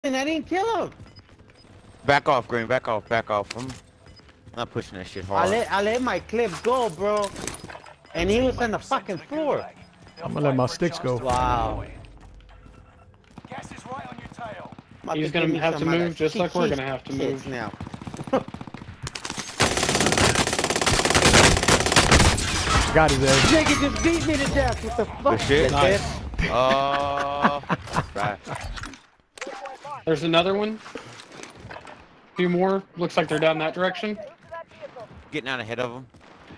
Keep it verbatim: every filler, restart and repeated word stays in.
And I didn't kill him. Back off, Green. Back off. Back off. I'm not pushing that shit hard. I let I let my clip go, bro. And he was on the fucking floor. I'm gonna let my sticks go. Wow. Gas is right on your tail. He's gonna have to move just like we're gonna have to move now. Got his ass. Nigga just beat me to death. What the fuck? Good shit. Nice. Oh. Right. There's another one. A few more. Looks like they're down that direction. Getting out ahead of them.